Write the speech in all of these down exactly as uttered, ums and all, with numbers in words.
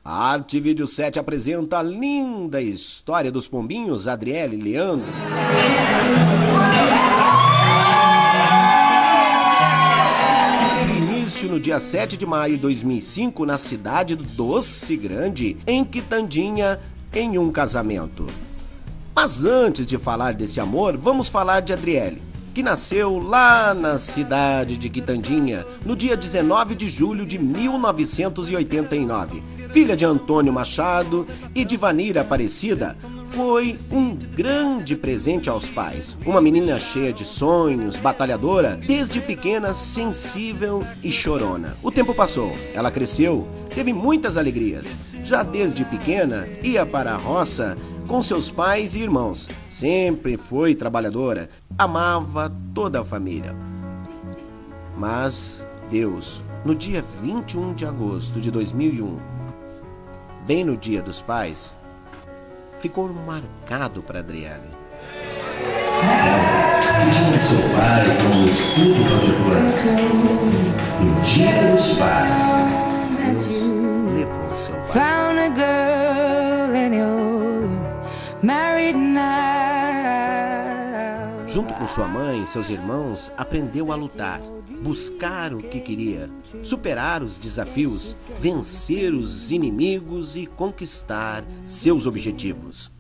A Arte Vídeo sete apresenta a linda história dos pombinhos Adriele e Leandro. Teve início no dia sete de maio de dois mil e cinco na cidade do Doce Grande, em Quitandinha, em um casamento. Mas antes de falar desse amor, vamos falar de Adriele, que nasceu lá na cidade de Quitandinha, no dia dezenove de julho de mil novecentos e oitenta e nove. Filha de Antônio Machado e de Vanira Aparecida, foi um grande presente aos pais. Uma menina cheia de sonhos, batalhadora, desde pequena, sensível e chorona. O tempo passou, ela cresceu, teve muitas alegrias. Já desde pequena, ia para a roça com seus pais e irmãos. Sempre foi trabalhadora, amava toda a família. Mas Deus, no dia vinte e um de agosto de dois mil e um, bem no Dia dos Pais, ficou marcado para Adriele. Ela, que tinha seu pai como escudo protetor, no Dia dos Pais, Deus levou seu pai. Found a girl and you're married now. Junto com sua mãe e seus irmãos, aprendeu a lutar, buscar o que queria, superar os desafios, vencer os inimigos e conquistar seus objetivos.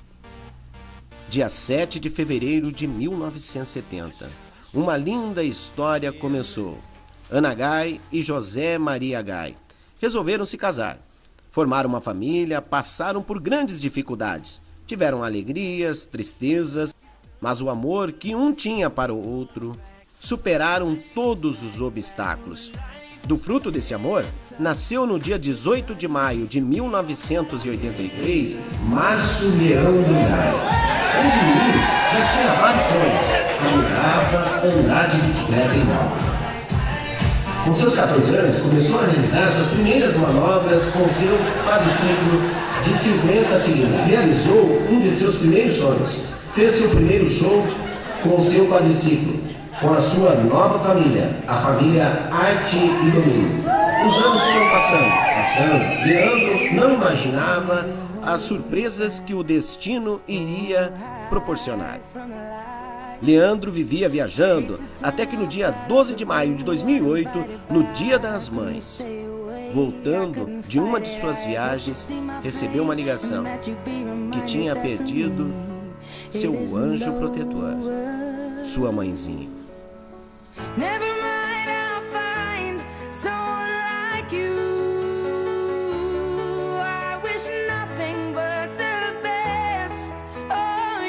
Dia sete de fevereiro de mil novecentos e setenta, uma linda história começou. Ana Gai e José Maria Gai resolveram se casar. Formaram uma família, passaram por grandes dificuldades, tiveram alegrias, tristezas, mas o amor que um tinha para o outro superaram todos os obstáculos. Do fruto desse amor, nasceu no dia dezoito de maio de mil novecentos e oitenta e três, Márcio Leandro Gai. Esse menino já tinha vários sonhos. Adorava andar de bicicleta em móvel. Com seus quatorze anos, começou a realizar suas primeiras manobras com seu quadriciclo de cinquenta cilindros. Realizou um de seus primeiros sonhos. Fez seu primeiro show com seu quadriciclo, com a sua nova família, a família Arte e Domínio. Os anos foram passando, passando. Leandro não imaginava as surpresas que o destino iria proporcionar. Leandro vivia viajando, até que no dia doze de maio de dois mil e oito, no Dia das Mães, voltando de uma de suas viagens, recebeu uma ligação que tinha perdido seu anjo protetor, sua mãezinha. Never mind, I'll find someone like you. I wish nothing but the best for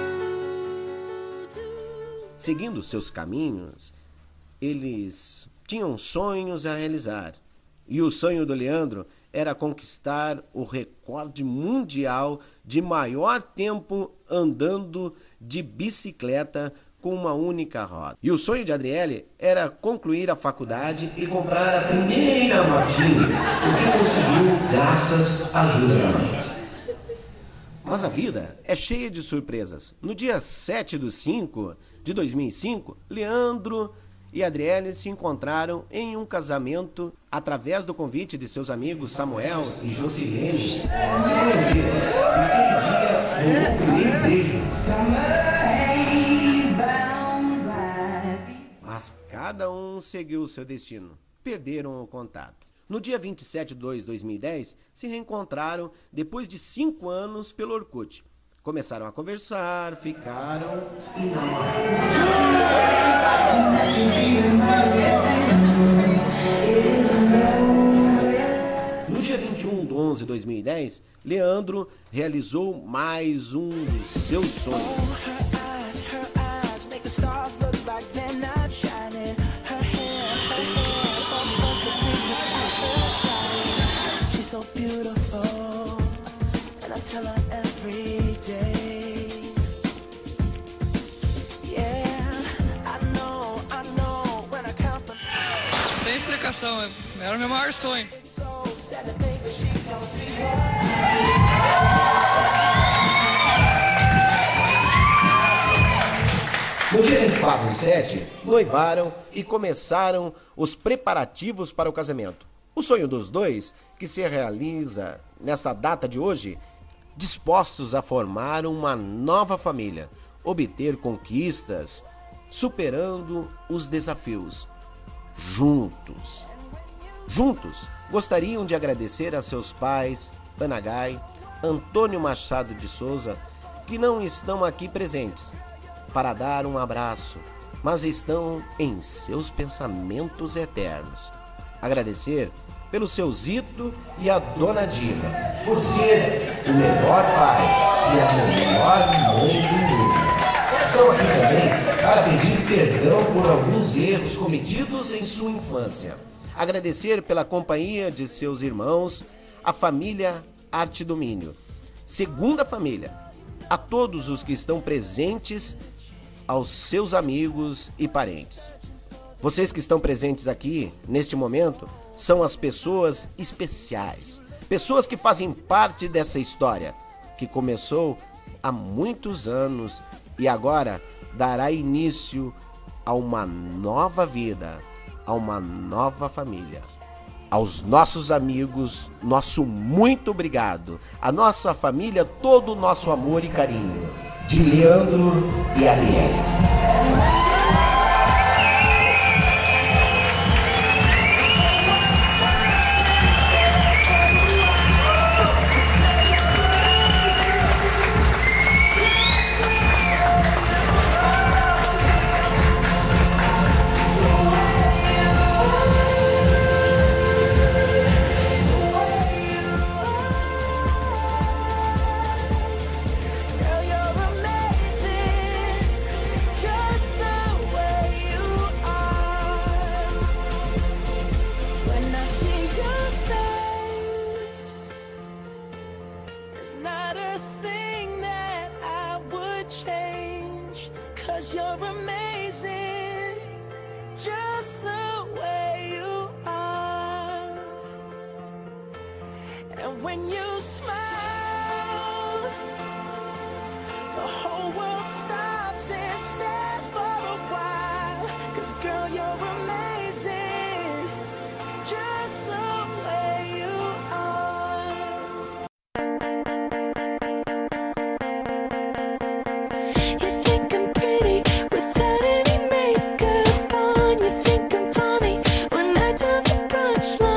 you too. Seguindo seus caminhos, eles tinham sonhos a realizar. E o sonho do Leandro era conquistar o recorde mundial de maior tempo andando de bicicleta com uma única roda. E o sonho de Adriele era concluir a faculdade e comprar a Primeira motinha, o que conseguiu graças à ajuda da mãe. Mas a vida é cheia de surpresas. No dia sete de cinco de dois mil e cinco, Leandro e Adriele se encontraram em um casamento através do convite de seus amigos Samuel e Jocilene. Se conheceram. Naquele dia, rolou o primeiro beijo. Mas cada um seguiu o seu destino. Perderam o contato. No dia vinte e sete de dois de dois mil e dez, se reencontraram depois de cinco anos pelo Orkut. Começaram a conversar, ficaram e no dia vinte e um de onze de dois mil e dez, Leandro realizou mais um dos seus sonhos. Sem explicação, era o meu maior sonho. No dia vinte e quatro de sete, noivaram e começaram os preparativos para o casamento. O sonho dos dois, que se realiza nessa data de hoje, dispostos a formar uma nova família, obter conquistas, superando os desafios. Juntos. Juntos, gostariam de agradecer a seus pais, Anagai, Antônio Machado de Souza, que não estão aqui presentes para dar um abraço, mas estão em seus pensamentos eternos. Agradecer pelo seu Zito e a Dona Diva, Por ser o melhor pai e a melhor mãe do mundo. Estão aqui também para pedir perdão por alguns erros cometidos em sua infância. Agradecer pela companhia de seus irmãos, a família Arte Domínio. Segunda família, a todos os que estão presentes, aos seus amigos e parentes. Vocês que estão presentes aqui, neste momento, são as pessoas especiais. Pessoas que fazem parte dessa história, que começou há muitos anos e agora dará início a uma nova vida, a uma nova família. Aos nossos amigos, nosso muito obrigado. A nossa família, todo o nosso amor e carinho. de Leandro e Arielle. Not a thing that I would change, 'cause you're amazing, just the way you are. And when you smile, the whole world stops and stares for a while, 'cause girl, you're amazing, just the way you are. You think I'm pretty without any makeup on. You think I'm funny when I tell the punchline.